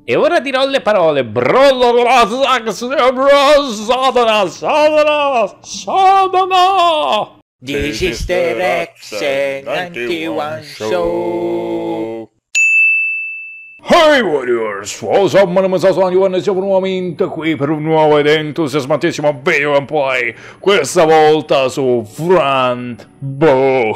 E ora dirò le parole. Satana, Satana, Satana. This is the Rex 91 Show. Hey Warriors, what's up? My name is Hassan e siamo nuovamente qui per un nuovo ed entusiasmatissimo video gameplay. Questa volta su Front Bow.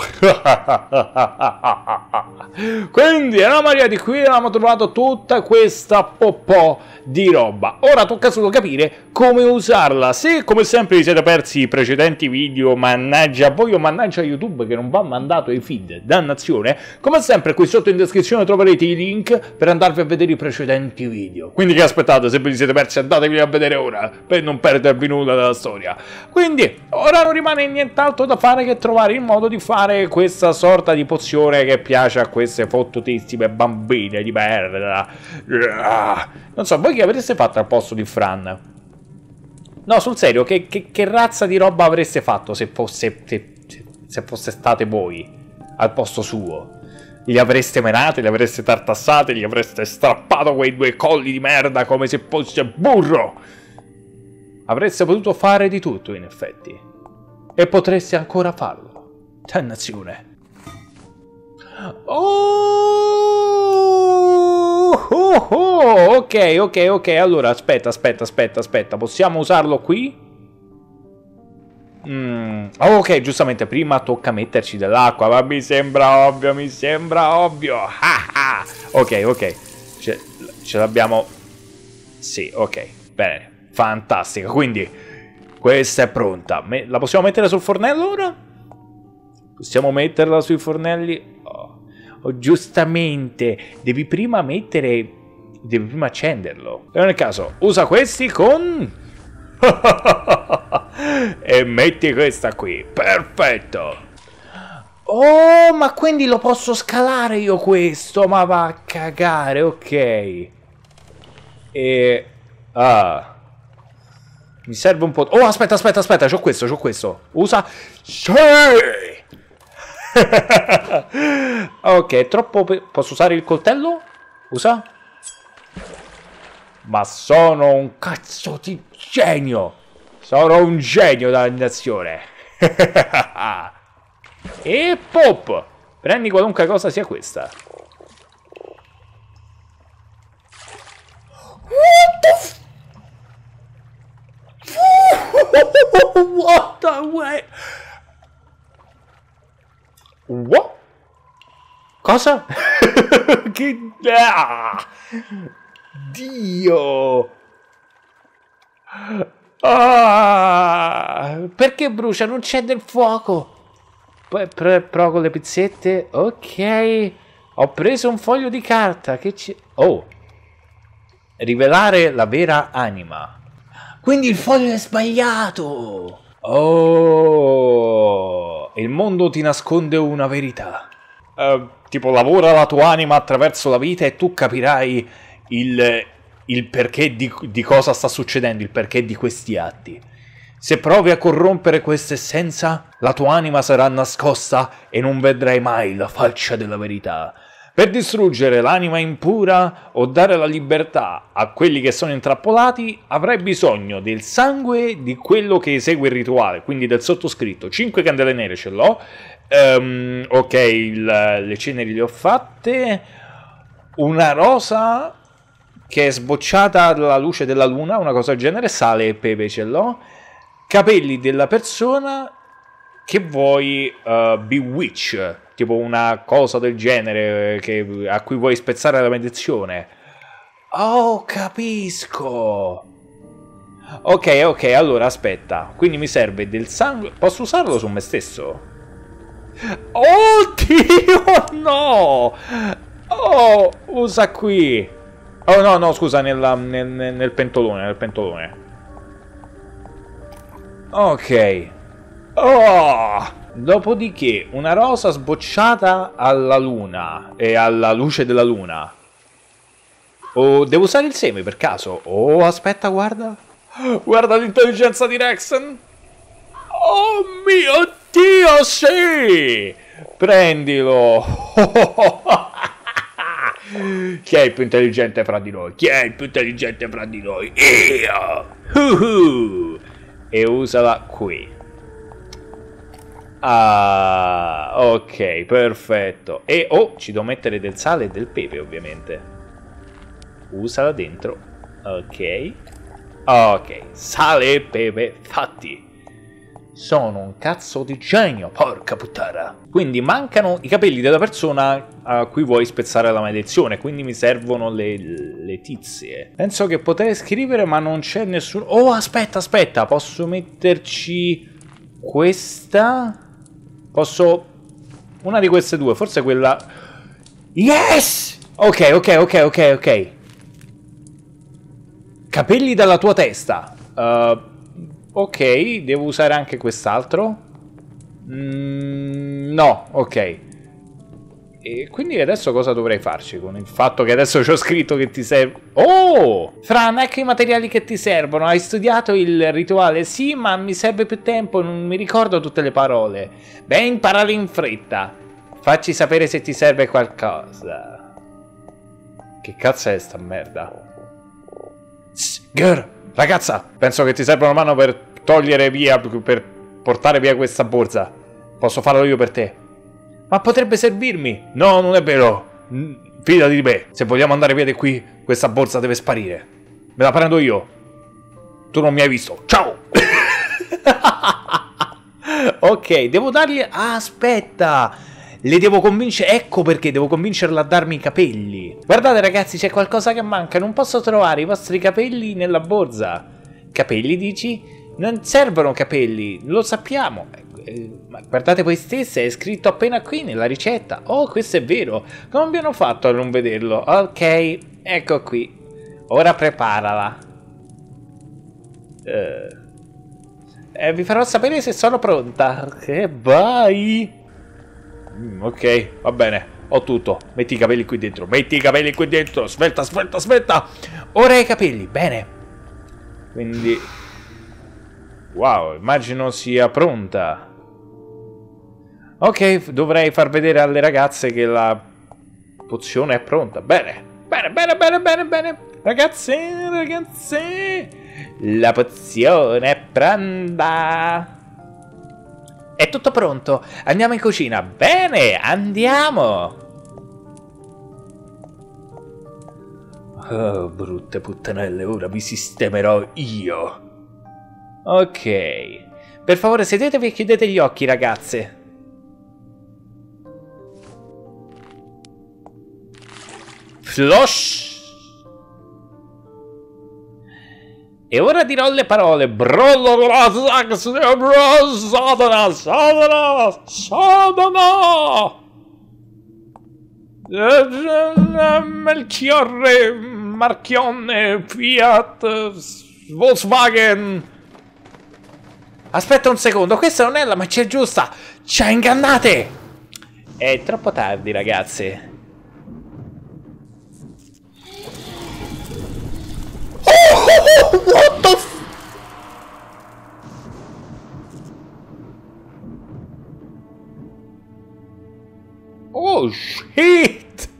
Quindi eravamo arrivati qui e abbiamo trovato tutta questa popò di roba. Ora tocca solo capire come usarla. Se come sempre vi siete persi i precedenti video, mannaggia a voi o mannaggia a YouTube che non va mandato i feed, dannazione, come sempre qui sotto in descrizione troverete i link per andarvi a vedere i precedenti video. Quindi che aspettate? Se vi siete persi andatevi a vedere ora per non perdervi nulla della storia. Quindi ora non rimane nient'altro da fare che trovare il modo di fare questa sorta di pozione che piace a queste fottutissime bambine di merda. Non so, voi che avreste fatto al posto di Fran? No, sul serio, che razza di roba avreste fatto se fosse state voi al posto suo? Li avreste menati, li avreste tartassati, li avreste strappato quei due colli di merda come se fosse burro? Avreste potuto fare di tutto, in effetti. E potreste ancora farlo. Dannazione. Ok, allora aspetta, possiamo usarlo qui? Ok, giustamente prima tocca metterci dell'acqua, ma mi sembra ovvio. Ok, ce l'abbiamo. Sì, ok, bene, fantastica, quindi questa è pronta. La possiamo mettere sul fornello ora? Possiamo metterla sui fornelli? Oh, giustamente, devi prima accenderlo. E nel caso, usa questi con... e metti questa qui, perfetto. Oh, ma quindi lo posso scalare io questo? Ma va a cagare, ok. Mi serve un po'... Oh, aspetta, c'ho questo. Usa... Sì! Ok, troppo... Posso usare il coltello? Usa? Ma sono un cazzo di genio! Sono un genio della nazione! E pop! Prendi qualunque cosa sia questa. What the way? What? Cosa? Che... Dio! Perché brucia? Non c'è del fuoco. Poi provo con le pizzette. Ok. Ho preso un foglio di carta. Che c'è? Oh. Rivelare la vera anima. Quindi il foglio è sbagliato. Oh. Il mondo ti nasconde una verità. Tipo, lavora la tua anima attraverso la vita e tu capirai il perché di cosa sta succedendo, il perché di questi atti. Se provi a corrompere questa essenza, la tua anima sarà nascosta e non vedrai mai la faccia della verità. Per distruggere l'anima impura o dare la libertà a quelli che sono intrappolati, avrai bisogno del sangue di quello che esegue il rituale, quindi del sottoscritto. 5 candele nere ce l'ho. Ok, le ceneri le ho fatte. Una rosa che è sbocciata alla luce della luna, una cosa del genere. Sale e pepe ce l'ho. Capelli della persona che vuoi bewitch, tipo una cosa del genere a cui vuoi spezzare la maledizione. Oh, capisco. Ok, allora aspetta. Quindi mi serve del sangue. Posso usarlo su me stesso? Oddio, no! Oh, usa qui. Oh, no, scusa, nel pentolone, Ok. Oh! Dopodiché, una rosa sbocciata alla luna e alla luce della luna. Oh, devo usare il seme per caso? Oh, aspetta, guarda. Guarda l'intelligenza di Rexen. Oh mio Dio, sì! Prendilo. Chi è il più intelligente fra di noi? Chi è il più intelligente fra di noi? Io! E usala qui. Ah, ok, perfetto. E ci devo mettere del sale e del pepe, ovviamente. Usala dentro. Ok. Ok, sale e pepe fatti. Sono un cazzo di genio, porca puttana. Quindi mancano i capelli della persona a cui vuoi spezzare la maledizione, quindi mi servono le tizie. Penso che potrei scrivere, ma non c'è nessuno. Oh, aspetta, posso metterci questa? Posso... una di queste due, forse quella... Yes! Ok. Capelli dalla tua testa. Ok, devo usare anche quest'altro? No, ok. E quindi adesso cosa dovrei farci con il fatto che adesso ci ho scritto che ti serve... Oh! Fran, ecco i materiali che ti servono. Hai studiato il rituale? Sì, ma mi serve più tempo, non mi ricordo tutte le parole. Beh, imparale in fretta. Facci sapere se ti serve qualcosa. Che cazzo è sta merda? Girl, ragazza, penso che ti serva una mano per togliere via, per portare via questa borsa. Posso farlo io per te. Ma potrebbe servirmi. No, non è vero. Fidati di me. Se vogliamo andare via di qui, questa borsa deve sparire. Me la prendo io. Tu non mi hai visto. Ciao. Ok, devo dargli... Ah, aspetta. Le devo convincere... Ecco perché devo convincerla a darmi i capelli. Guardate ragazzi, c'è qualcosa che manca. Non posso trovare i vostri capelli nella borsa. Capelli, dici? Non servono capelli. Lo sappiamo. Ma guardate voi stesse, è scritto appena qui nella ricetta. Oh, questo è vero. Come abbiamo fatto a non vederlo? Ok, ecco qui. Ora preparala. Vi farò sapere se sono pronta. Vai. Ok, va bene. Ho tutto. Metti i capelli qui dentro. Metti i capelli qui dentro. Svelta. Ora i capelli. Bene. Quindi... wow, immagino sia pronta. Ok, dovrei far vedere alle ragazze che la pozione è pronta. Bene. Ragazze. La pozione è pronta. È tutto pronto. Andiamo in cucina. Bene, andiamo. Oh, brutte puttanelle, ora vi sistemerò io. Ok. Per favore, sedetevi e chiudete gli occhi, ragazze. Flush. E ora dirò le parole. Satana. Melchiorre, Marchionne, Fiat, Volkswagen. Aspetta un secondo, questa non è la magia giusta. Ci ha ingannate. È troppo tardi, ragazze. What the f... Oh shit!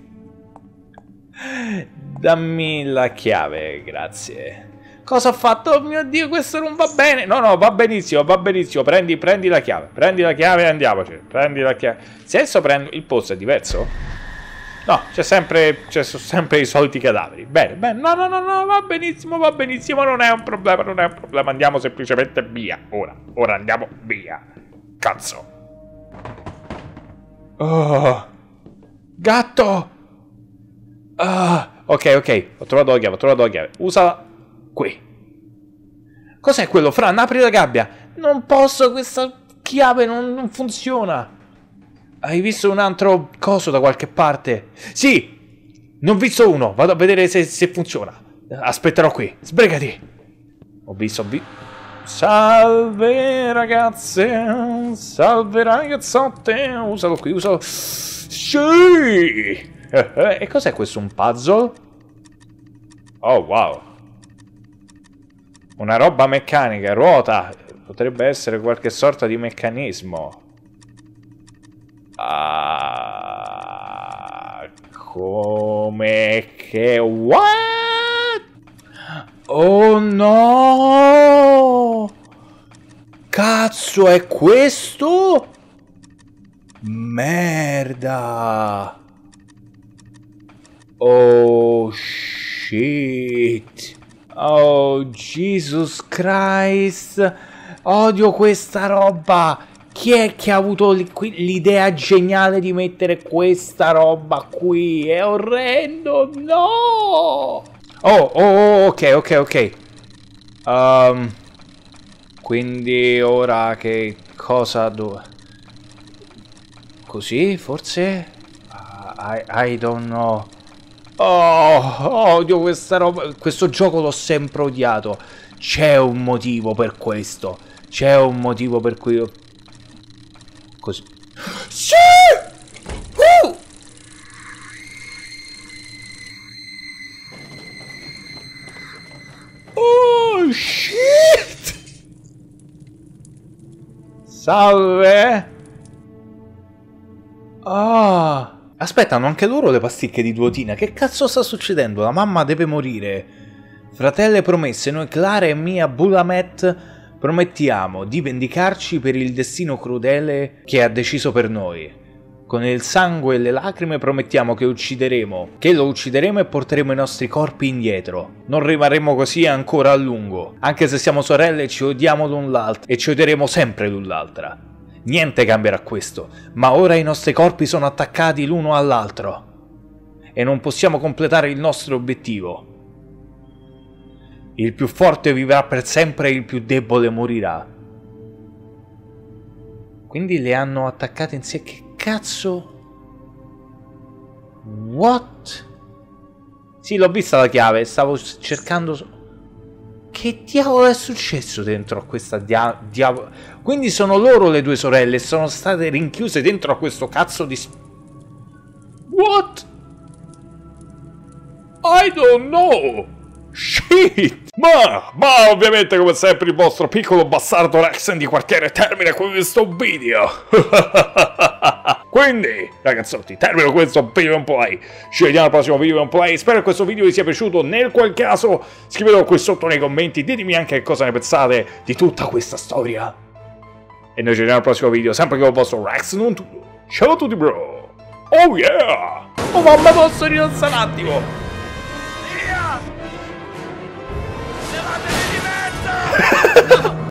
Dammi la chiave, grazie. Cosa ho fatto? Oh mio Dio, questo non va bene. No, va benissimo. Prendi la chiave. Prendi la chiave e andiamoci. Prendi la chiave. Se adesso prendo... il posto è diverso? No, ci sono sempre i soliti cadaveri. Bene. No, va benissimo, non è un problema. Andiamo semplicemente via. Ora andiamo via. Cazzo. Oh. Gatto. Ok, ho trovato la chiave. Usala qui. Cos'è quello, Fran? Apri la gabbia. Non posso, questa chiave non funziona. Hai visto un altro coso da qualche parte? Sì! Ne ho visto uno. Vado a vedere se funziona. Aspetterò qui. Sbrigati. Ho visto. Salve ragazze. Salve ragazzotte. Usalo qui. Sì! E cos'è questo? Un puzzle? Oh wow. Una roba meccanica. Ruota. Potrebbe essere qualche sorta di meccanismo. Come me che... What? Oh no! Cazzo, è questo? Merda! Oh shit! Oh Jesus Christ! Odio questa roba! Chi è che ha avuto l'idea geniale di mettere questa roba qui? È orrendo! No! Oh, ok. Quindi ora che cosa così, forse? I don't know. Oh, odio questa roba. Questo gioco l'ho sempre odiato. C'è un motivo per questo. C'è un motivo per cui io... Così. Sì! Oh shit! Salve! Ah! Aspetta, hanno anche loro le pasticche di duotina. Che cazzo sta succedendo? La mamma deve morire. Fratelle promesse, noi Clara e Mia Bulamet promettiamo di vendicarci per il destino crudele che ha deciso per noi. Con il sangue e le lacrime promettiamo che lo uccideremo e porteremo i nostri corpi indietro. Non rimarremo così ancora a lungo. Anche se siamo sorelle ci odiamo l'un l'altra e ci odieremo sempre l'un l'altra. Niente cambierà questo, ma ora i nostri corpi sono attaccati l'uno all'altro e non possiamo completare il nostro obiettivo. Il più forte vivrà per sempre e il più debole morirà. Quindi le hanno attaccate insieme. Che cazzo? What? Sì, l'ho vista la chiave, stavo cercando... Che diavolo è successo dentro a questa diavolo? Quindi sono loro le due sorelle, sono state rinchiuse dentro a questo cazzo di... What? I don't know! Shit! Ma ovviamente come sempre il vostro piccolo bastardo Rexen di quartiere termina con questo video. Quindi, ragazzotti, termino questo video un play. Ci vediamo al prossimo video un play. Spero che questo video vi sia piaciuto. Nel qual caso, scrivetelo qui sotto nei commenti. Ditemi anche cosa ne pensate di tutta questa storia. E noi ci vediamo al prossimo video, sempre con il vostro Rexen. Ciao a tutti, bro. Oh yeah! Oh mamma, posso rilassare un attimo? Levatevi di mezzo!